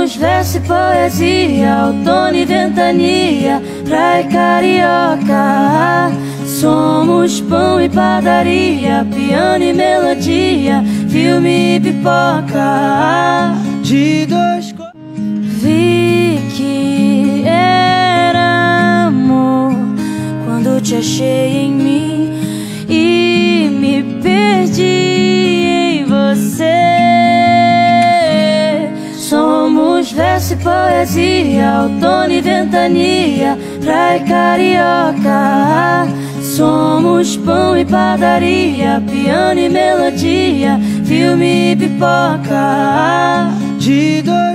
Somos verso e poesia, outono e ventania, praia e carioca. Somos pão e padaria, piano e melodia, filme e pipoca. De dois Vi que era amor quando te achei em mim e me perdi em você. Somos verso e poesia, outono e ventania, praia e carioca. Somos pão e padaria, piano e melodia, filme e pipoca. de dois